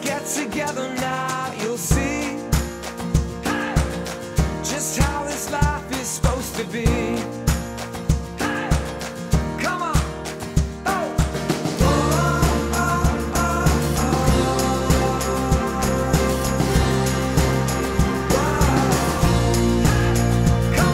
get together now, you'll see just how this life is supposed to be. Come on. Oh. Come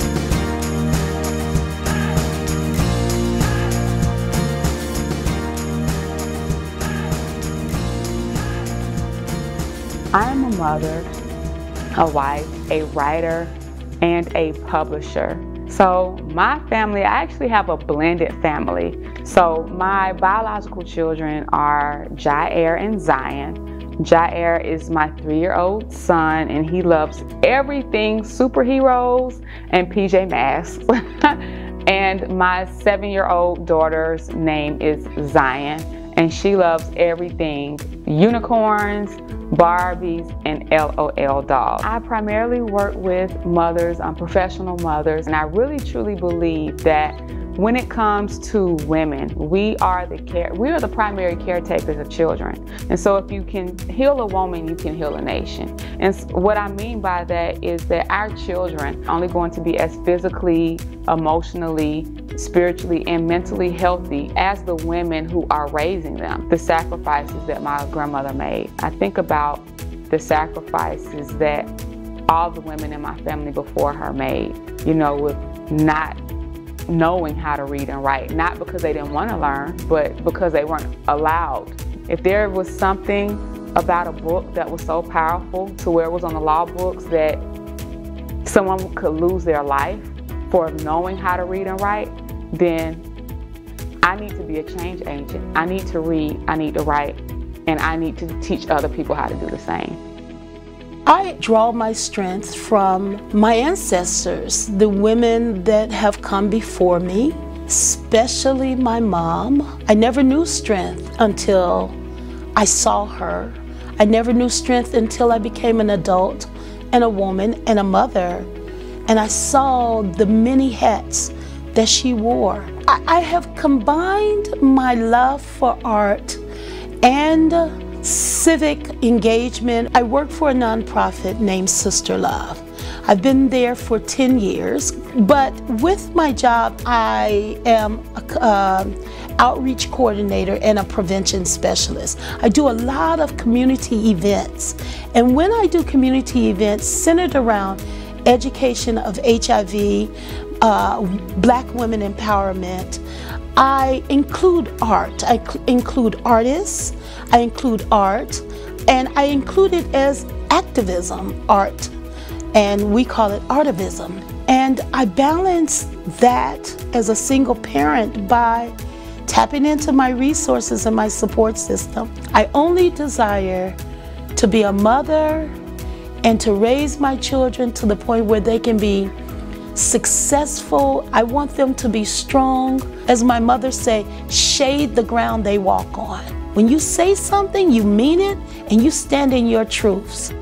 on. I am a mother, a wife, a writer, and a publisher. So my family, I actually have a blended family. So my biological children are Jair and Zion. Jair is my 3-year-old son, and he loves everything superheroes and PJ Masks. And my 7-year-old daughter's name is Zion, and she loves everything unicorns, Barbies, and LOL dolls. I primarily work with mothers, professional mothers, and I really truly believe that when it comes to women, we are the primary caretakers of children. And so if you can heal a woman, you can heal a nation. And what I mean by that is that our children are only going to be as physically, emotionally, spiritually, and mentally healthy as the women who are raising them. The sacrifices that my grandmother made. I think about the sacrifices that all the women in my family before her made, you know, with not knowing how to read and write, not because they didn't want to learn, but because they weren't allowed. If there was something about a book that was so powerful to where it was on the law books that someone could lose their life for knowing how to read and write, then I need to be a change agent. I need to read, I need to write, and I need to teach other people how to do the same. I draw my strength from my ancestors, the women that have come before me, especially my mom. I never knew strength until I saw her. I never knew strength until I became an adult and a woman and a mother, and I saw the many hats that she wore. I have combined my love for art and civic engagement. I work for a nonprofit named Sister Love. I've been there for 10 years, but with my job, I am an outreach coordinator and a prevention specialist. I do a lot of community events, and when I do community events centered around education of HIV, Black women empowerment, I include art. I include artists, I include art, and I include it as activism art, and we call it artivism. And I balance that as a single parent by tapping into my resources and my support system. I only desire to be a mother and to raise my children to the point where they can be successful. I want them to be strong. As my mother say, shade the ground they walk on. When you say something, you mean it, and you stand in your truths.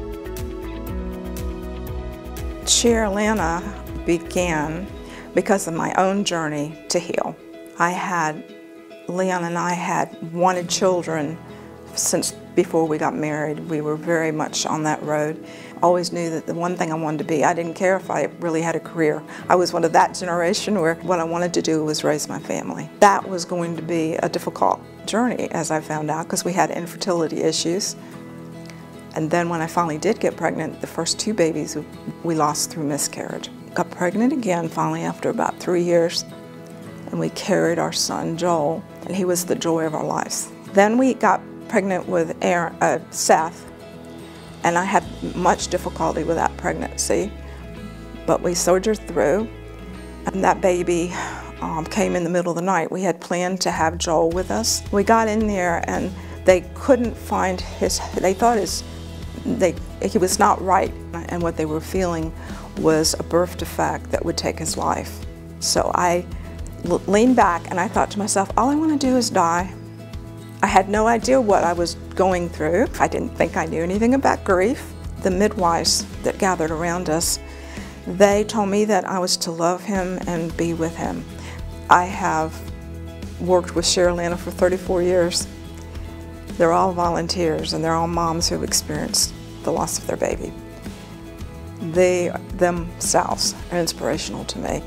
Atlanta began because of my own journey to heal. Leon and I had wanted children since before we got married. We were very much on that road. Always knew that the one thing I wanted to be, I didn't care if I really had a career. I was one of that generation where what I wanted to do was raise my family. That was going to be a difficult journey, as I found out, because we had infertility issues. And then when I finally did get pregnant, the first 2 babies we lost through miscarriage. Got pregnant again finally after about 3 years, and we carried our son Joel, and he was the joy of our lives. Then we got pregnant with Seth, and I had much difficulty with that pregnancy, but we soldiered through, and that baby came in the middle of the night. We had planned to have Joel with us. We got in there and they couldn't find they thought he was not right, and what they were feeling was a birth defect that would take his life. So I leaned back and I thought to myself, all I want to do is die. I had no idea what I was going through. I didn't think I knew anything about grief. The midwives that gathered around us, they told me that I was to love him and be with him. I have worked with Atlanta for 34 years, They're all volunteers, and they're all moms who've experienced the loss of their baby. They themselves are inspirational to me.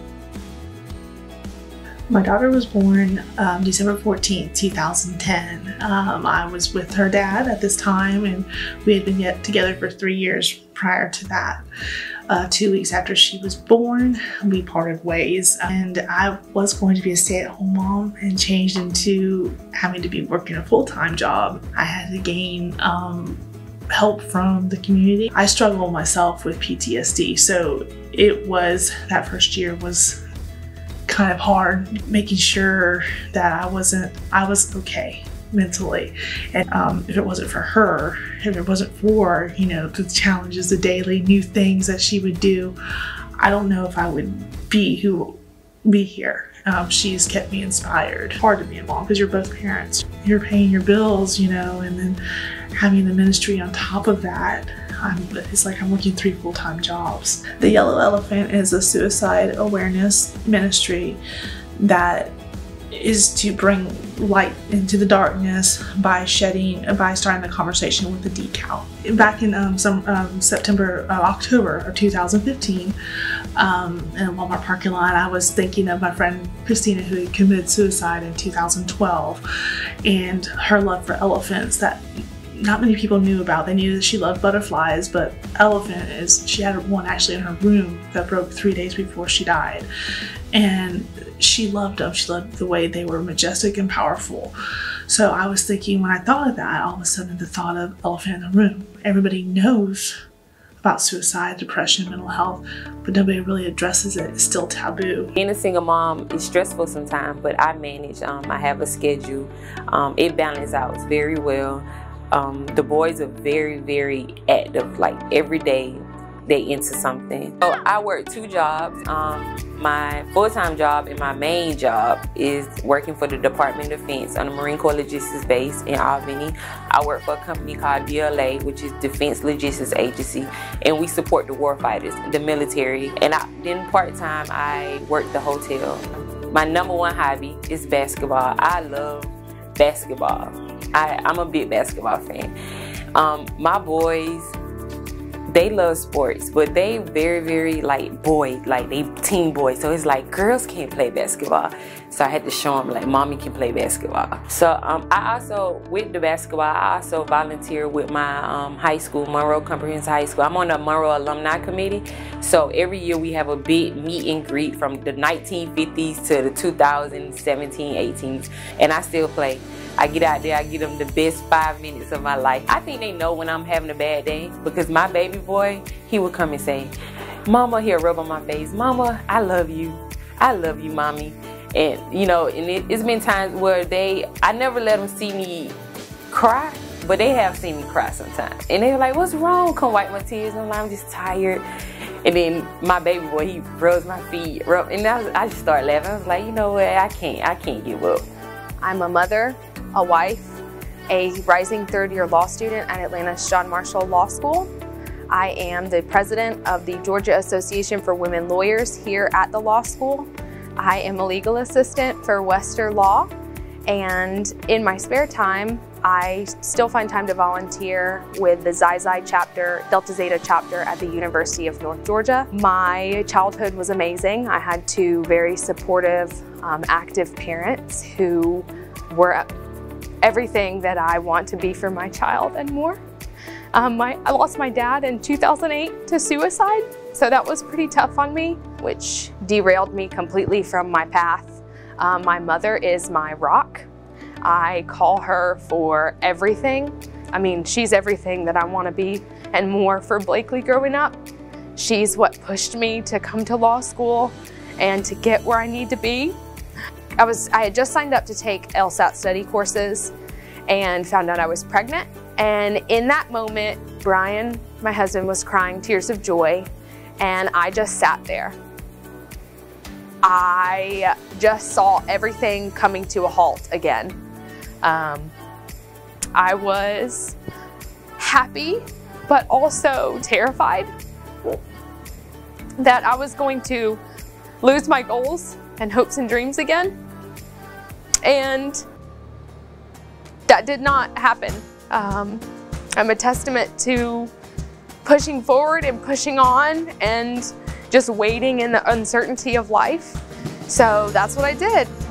My daughter was born December 14th, 2010. I was with her dad at this time, and we had been together for 3 years prior to that. 2 weeks after she was born, we parted ways, and I was going to be a stay-at-home mom and changed into having to be working a full-time job. I had to gain help from the community. I struggle myself with PTSD, so that first year was kind of hard, making sure that I was okay mentally. And if it wasn't for her, if it wasn't for, the challenges, the daily new things that she would do, I don't know if I would be here. She's kept me inspired. Hard to be a mom because you're both parents. You're paying your bills, and then having the ministry on top of that. It's like I'm working 3 full-time jobs. The Yellow Elephant is a suicide awareness ministry that is to bring light into the darkness by starting the conversation with a decal. Back in October of 2015, in a Walmart parking lot, I was thinking of my friend Christina, who had committed suicide in 2012, and her love for elephants that not many people knew about. They knew that she loved butterflies, but she had one actually in her room that broke 3 days before she died. And she loved them. She loved the way they were majestic and powerful. So I was thinking, when I thought of that, all of a sudden the thought of elephant in the room. Everybody knows about suicide, depression, mental health, but nobody really addresses it. It's still taboo. Being a single mom is stressful sometimes, but I manage. I have a schedule. It balances out very well. The boys are very, very active. Like every day they into something. So I work 2 jobs. My full-time job and my main job is working for the Department of Defense on the Marine Corps Logistics Base in Albany. I work for a company called DLA, which is Defense Logistics Agency, and we support the warfighters, the military. And then part-time, I work the hotel. My #1 hobby is basketball. I love basketball. I'm a big basketball fan. My boys, they love sports, but they very, very they teen boys. So it's like girls can't play basketball. So I had to show them like mommy can play basketball. So I also, with the basketball, I also volunteer with my high school, Monroe Comprehensive High School. I'm on the Monroe Alumni Committee. So every year we have a big meet and greet from the 1950s to the 2017, 18s, and I still play. I get out there, I give them the best 5 minutes of my life. I think they know when I'm having a bad day, because my baby boy, he would come and say, Mama, he'll rub on my face, Mama, I love you, Mommy. And it's been times where I never let them see me cry, but they have seen me cry sometimes. And they're like, what's wrong? Come wipe my tears. I'm like, I'm just tired. And then my baby boy, he rubs my feet, and I just start laughing. I was like, you know what, I can't give up. I'm a mother, a wife, a rising 3rd-year law student at Atlanta's John Marshall Law School. I am the president of the Georgia Association for Women Lawyers here at the law school. I am a legal assistant for Wester Law, and in my spare time, I still find time to volunteer with the Xi chapter, Delta Zeta chapter at the University of North Georgia. My childhood was amazing. I had 2 very supportive, active parents who were everything that I want to be for my child and more. I lost my dad in 2008 to suicide, so that was pretty tough on me, which derailed me completely from my path. My mother is my rock. I call her for everything. I mean, she's everything that I want to be and more for Blakely growing up. She's what pushed me to come to law school and to get where I need to be. I had just signed up to take LSAT study courses and found out I was pregnant. And in that moment, Brian, my husband, was crying tears of joy, and I just sat there. I just saw everything coming to a halt again. I was happy, but also terrified that I was going to lose my goals and hopes and dreams again. And that did not happen. I'm a testament to pushing forward and pushing on and just waiting in the uncertainty of life. So that's what I did.